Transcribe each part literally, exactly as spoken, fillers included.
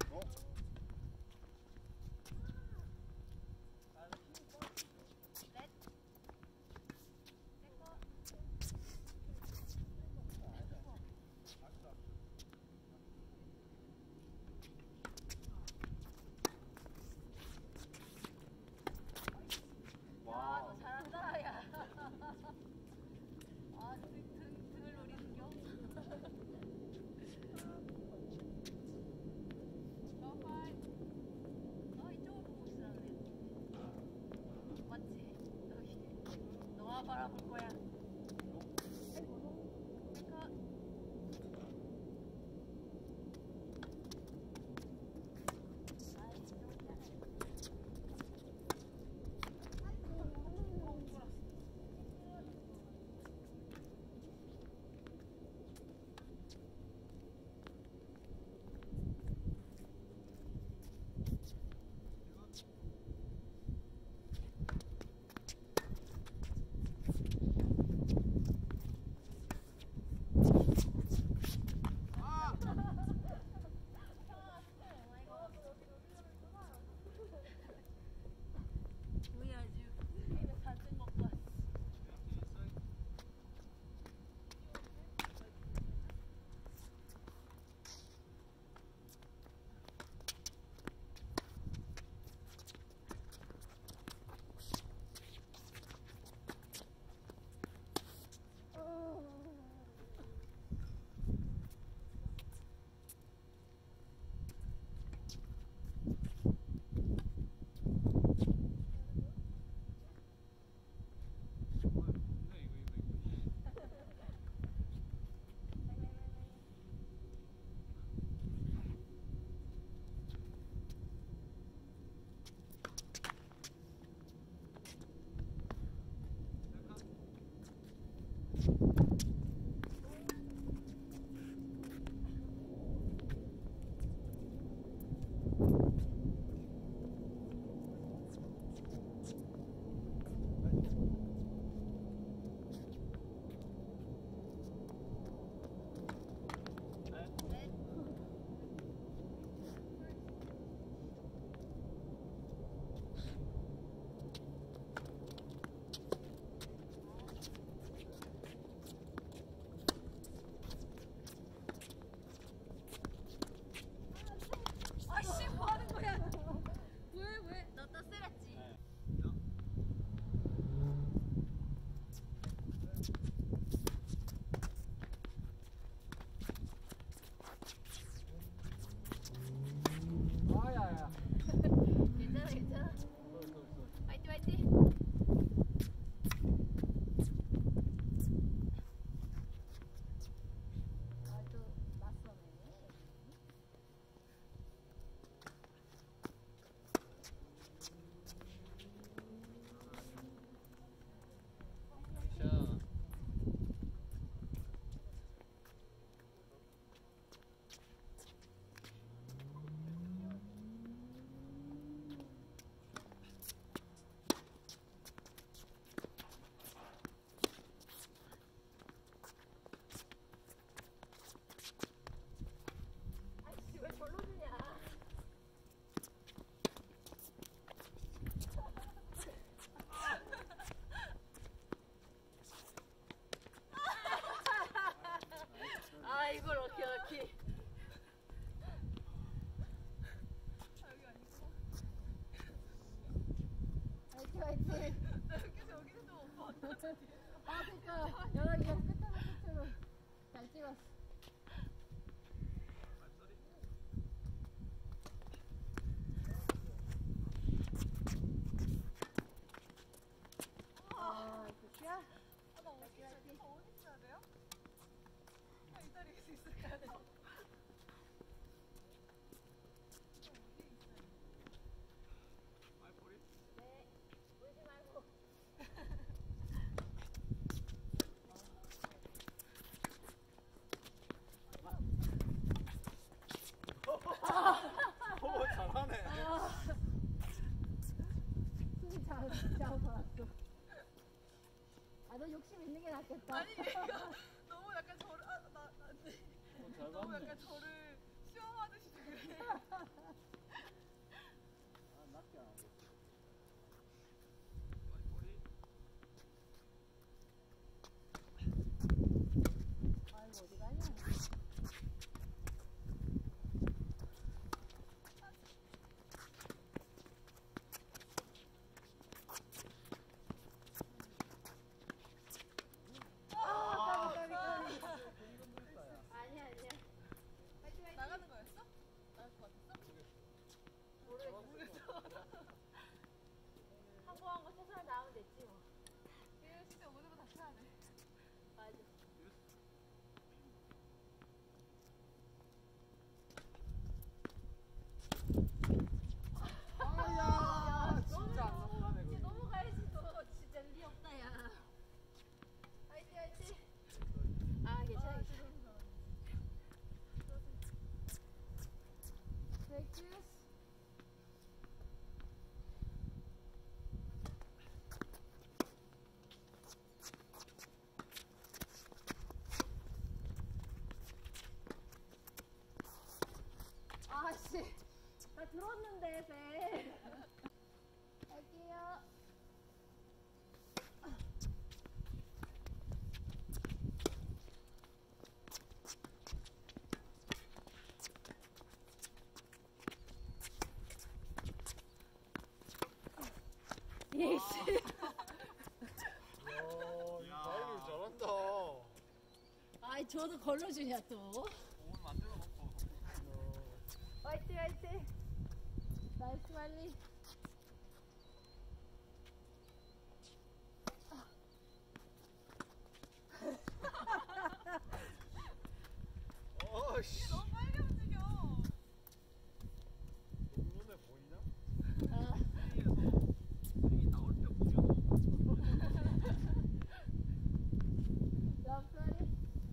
와, 너 잘한다, 야. 아, 등, 등, 등을 노리는겨? 너 파이. 너 이쪽을 보고 있으라 그래. 맞지? 여기. 너가 바라볼 거야. 아, 이걸 어떻게 어떻게? 아, 여기 아니구나. 화이팅 화이팅. 나 여기서 여기서도 못 봤다. 아, 그러니까 연락이가 끝으로 끝으로 잘 찍었어. 아, 그치야? 아, 나 어디 있어야 돼? 어디 있어야 돼요? 아, 이 자리에 있을까요? 저? 네, 울지 말고. 오, 잘하네. 숨이 잘, 잘 살았어. 아, 너 욕심 있는 게 낫겠다. 아니, 얘가 너무 약간 저를, 아, 나, 나, 네. 어, 잘 너무 봤네. 약간 저를 시험하듯이 그랬어. 아, 낮게 안 하고. 아이고 어디 가냐? 아, 까비 까비 까비. 아니야 아니야. 화이팅 화이팅. 나가는 거였어? 나갈 것 같았어? 모르겠어. 한번 한 거 최선을 다하면 됐지 뭐. 얘 진짜 오늘도 다시 하네. 맞아. 아야, 진짜 안 나가네. 이제 넘어가야지 너. 진짜 의리 없다 야. 화이팅 화이팅. 아 괜찮아 괜찮아. Practice. 아씨, 나 들었는데 배. 할게요. 예씨. 야, 다이빙 잘한다. 아이 저도 걸러주냐 또. 오늘 만들어 놓고. 화이팅 화이팅. 나이스 빨리. 어씨. 너무 빨리 움직여. 눈에 보이냐? 아, 이 나올 때 보여. 옆자리.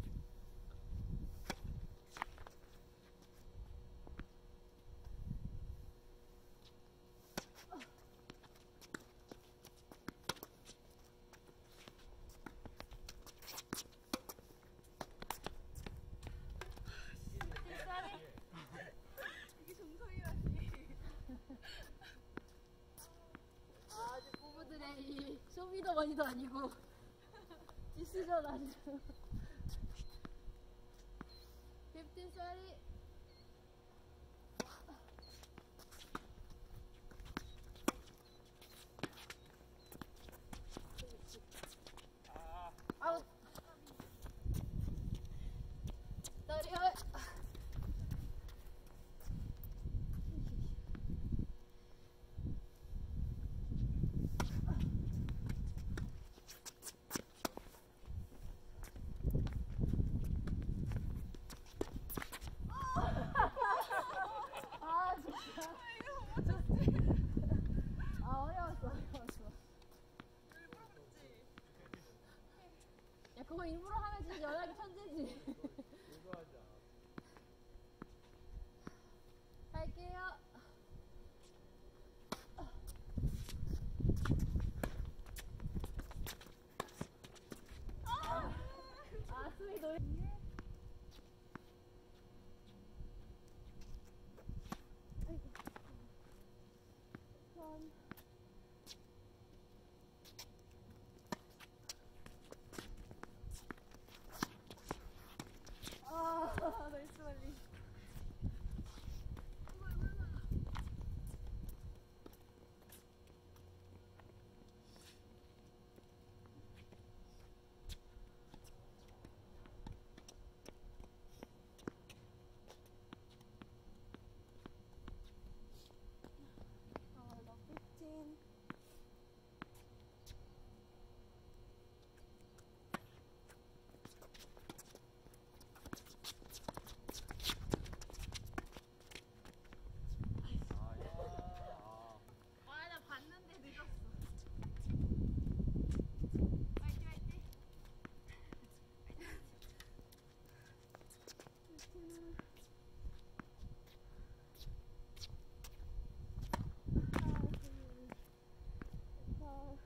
이게 정성이라니. 아주 부부들의 이 쇼미더머니도 아니고 디스전 아주. 십오 쏘리. 아웃. 떨려. 아 진짜. 아 어려웠어 어려웠어. 일부러 그랬지. 야 그거 일부러 하면 진짜 연락이 천재지. 이거 하자. 갈게요. 아 수미 노래. 아이고. 선. 아 나이스 빨리. 아, 나 삐찐. 아, 나 봤는데 늦었어. 화이팅, 화이팅. 화이팅. 아,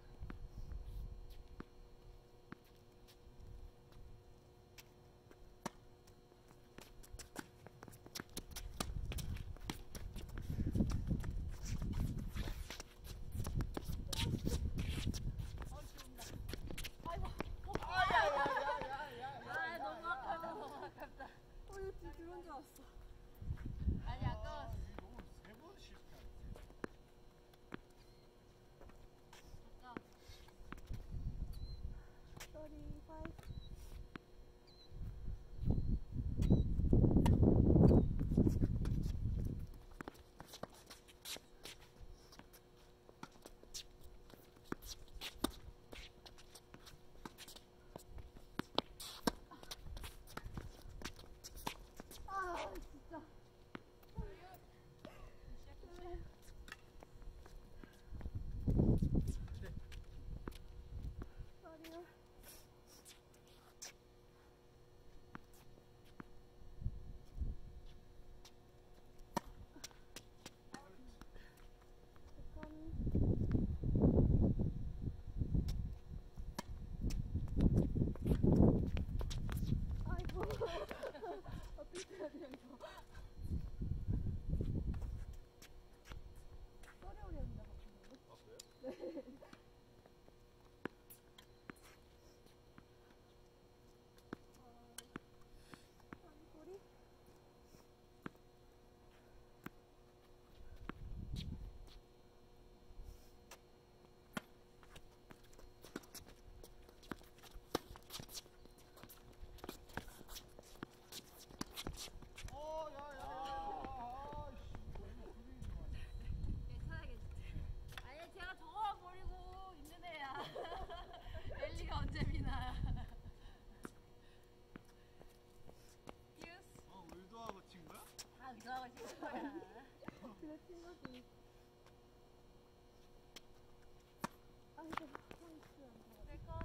지금 들어온 줄 알았어. 아니 아까 아, 이게 너무 세번 실패하네. 아까 thirty-five. 아, 진짜. sorry. 아이고. 어떻게 해야 되냐, 이거. 소리 오렸는데, 갑자기. 아, 그래요? 네. 아, 소리? 어, 야, 야, 야. 아, 씨. 너무 그리지만. 괜찮아 괜찮아. 아니 제가 저거만 버리고 있는 애야. 엘리가 언제 미나. 유스. 어, 의도하고 친 거야? 다 의도하고 싶은 거야. 그래, 친 거지. 아이고, 포인트 안 들어가. 내거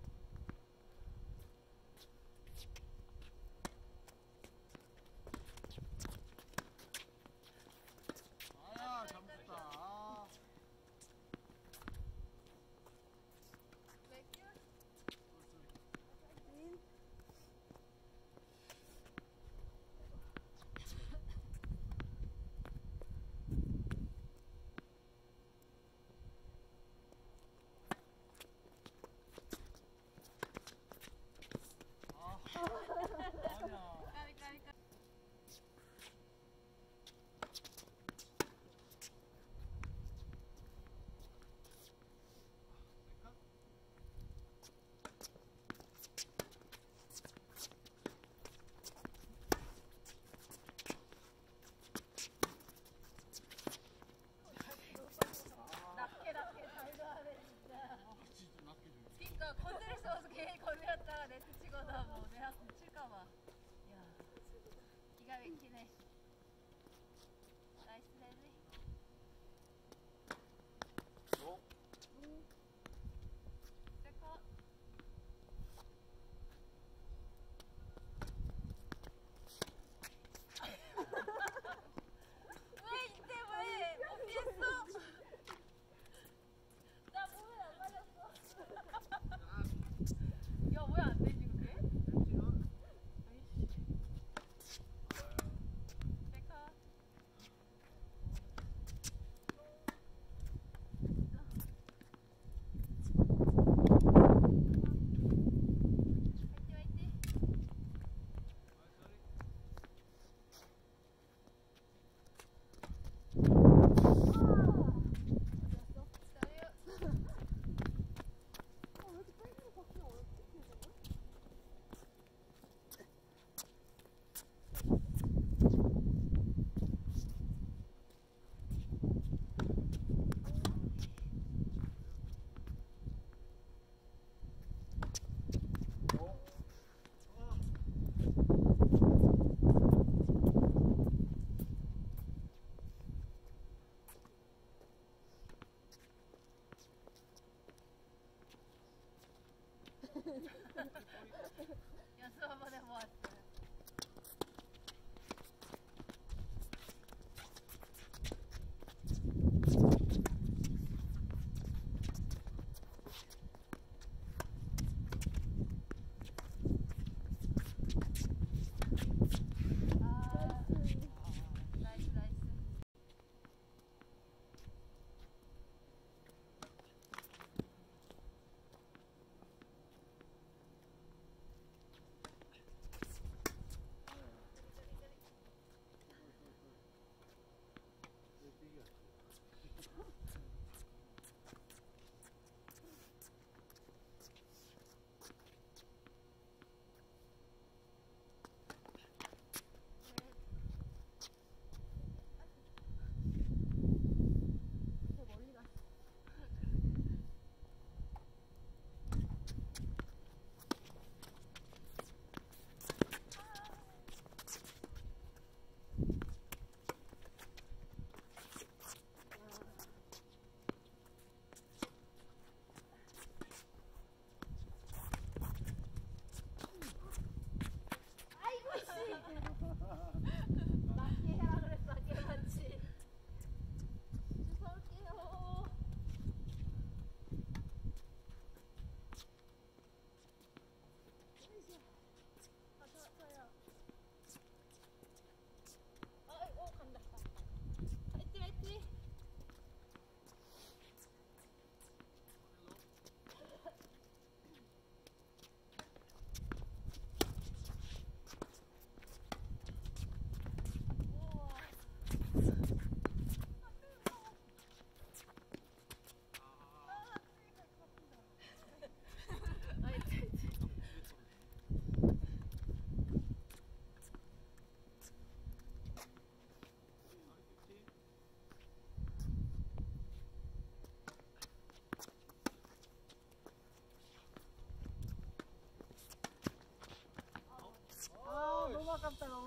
아야, 잘못했다. 아. 맥주. 인. 아. 아니야. 까비 까비 까비. 셀카? 낮게 낮게 잘도 하네 진짜. 아, 진짜 낮게 좀. 그니까 건드릴 수 없어 괜히 건드렸다가 네트 치거나 뭐 내가 칠까봐. 야 기가 막히네. 나이스 랠리. 어? 세컨. 왜 이때 왜? 못 피했어? 나 몸에 안 맞았어. 야 왜 안 되지 그게? 렌치가? 아이씨.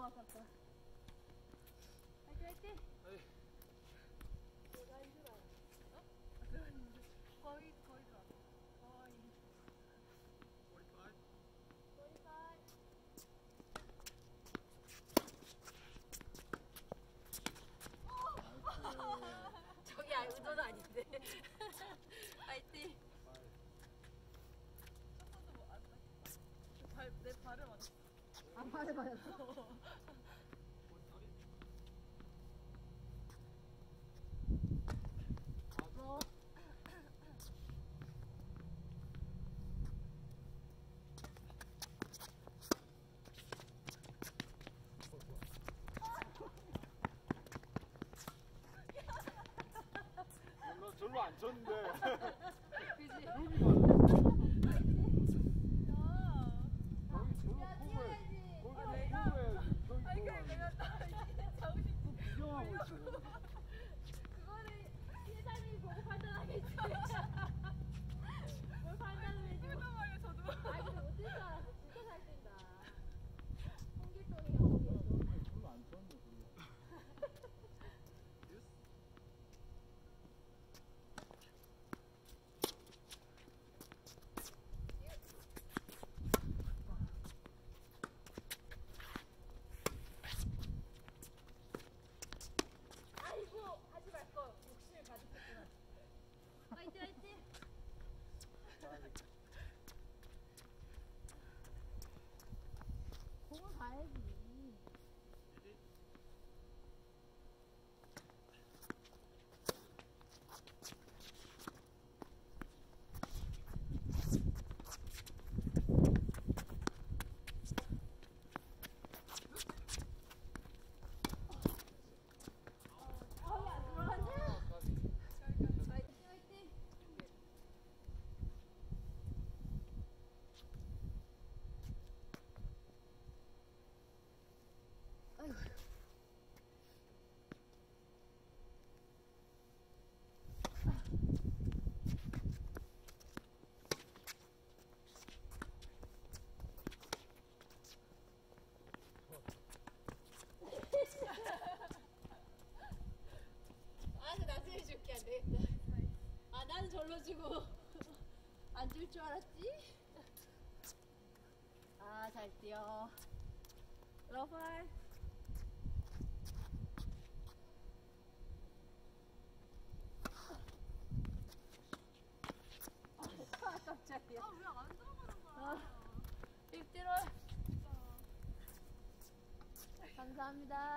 너무 아깝다. 화이팅 화이팅. 내가 인 줄 알았어. 어? 아, 그랬는데 거의 거의 들어왔어. 거의. 저기 아, 의도는 아닌데. 화이팅. 첫 번도 뭐안 발, 내 발을 맞았어. 아, 발에 맞았어. 어. 별로, 별로 안 쳤는데. 그지? 여기 맞아. 야. 여기 저거 야, 보고 뛰어야지. 해. 아, 거기 내가? 보고 해야지. 저기 아니 보고 그래 해야지. 내가 나 이게 정신 구경하고 있어. 그거를 세상이 보고 판단하겠지. 뭘 판단을 해줘. 그랬단 말이야 저도. 아니 근데 어쩔 줄 알았어. 진짜 잘 뛴다. 홍길동이 영웅이었어. 아니, 별로 안 쳤는데, 별로. 아이고 하지 말걸. 욕심을 가득했구나. 화이팅 화이팅. 공을 가야지. 어우 안 들어갔냐? 화이팅 화이팅. 아이고. 아, 저 나중에 줄게. 안 되겠다. 아, 나는 절로 주고 안 줄 줄 알았지? 아, 잘 뛰어. 러발. 아, 깜짝이야. 아왜 안 들어가는 거야? 아, 립디롤. 감사합니다.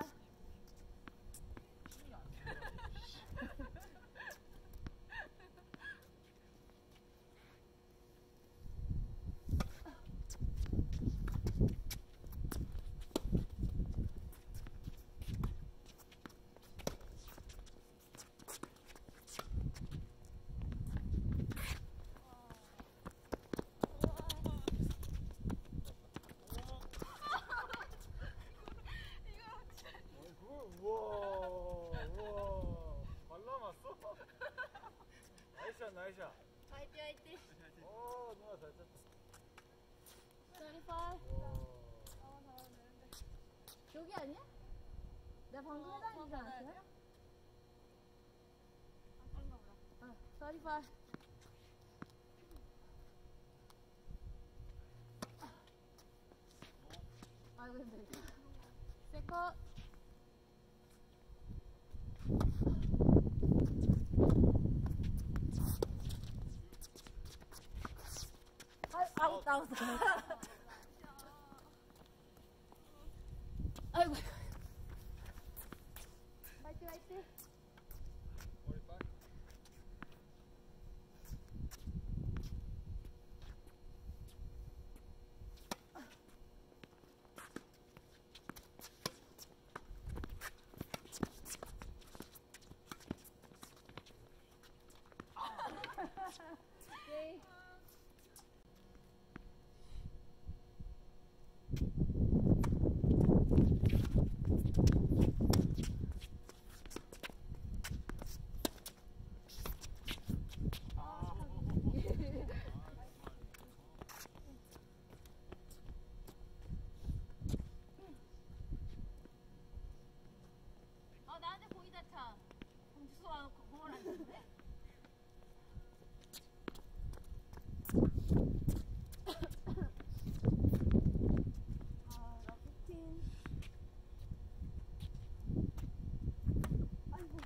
어, 그거, 우와, 우와. 발라놨어? 나이스샷, 나이스샷. 화이팅 화이팅. 어, 누나 잘 쳤다. 서리팔. 와. 아 나와야 되는데. 여기 아니야? 내가 방금 어, 해당이지 더 않았어요? 받아야 아 그런가 보다. 아, 서리팔. 아이고 힘들다. 세컨. 아, 아웃 아웃. 아이고. 화이팅 화이팅. 머리 빡. 오케이. 좋다. 공주 쏘아놓고 공을 안 쳤네. 아, 나 피팅. 아이고.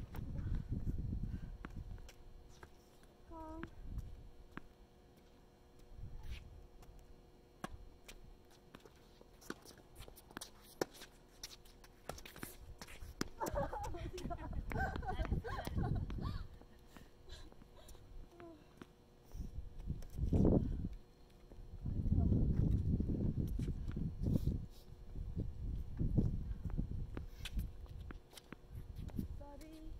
강. 쌀이.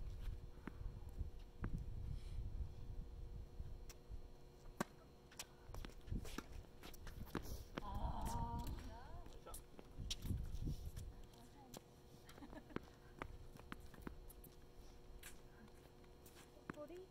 아, 꼬리.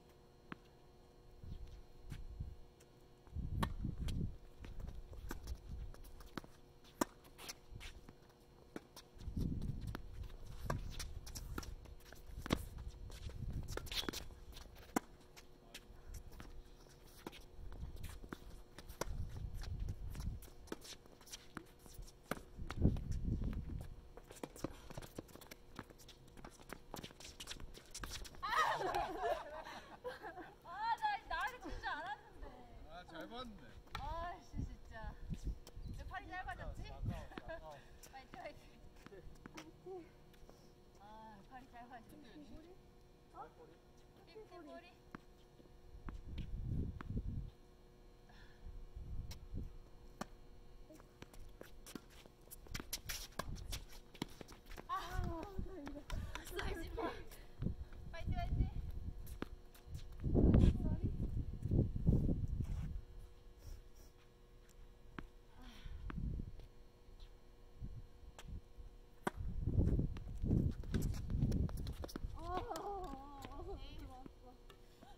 아, 나 나한테 칠 줄 알았는데. 아, 잘 봤네. 아씨 진짜. 내 팔이 짧아졌지? 아까워, 아까워. 화이팅 화이팅. 아, 팔이 짧아졌지. 꼬리. 머리. 삐삐머리. 아, 다행이다. 쏘지 마. 화이팅 화이팅. 쌀이. 아, 들어왔어.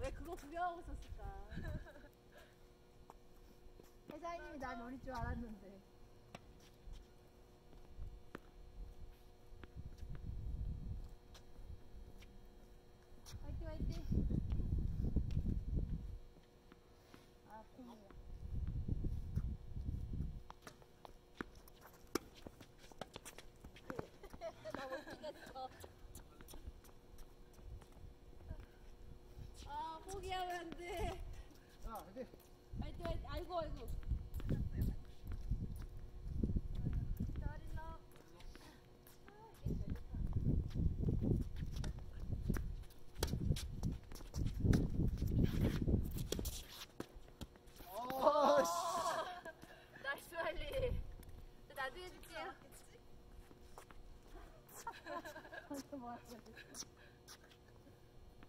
왜 그거 구경하고 있었을까? 회장님이 날 노릴 줄 알았는데. 화이팅 화이팅. 아 콩이야. 너무 웃기겠어. 아 포기하면 안 돼. 자, 이제. 화이팅 화이팅. 아이고 아이고. 잘했나? 아, 씨. 나이스 할리. 나중에 줄게요. 벌써 뭐 하지?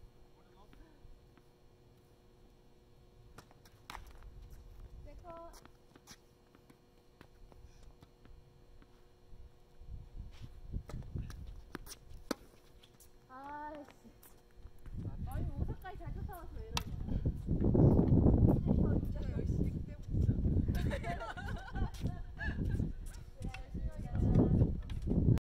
내꺼.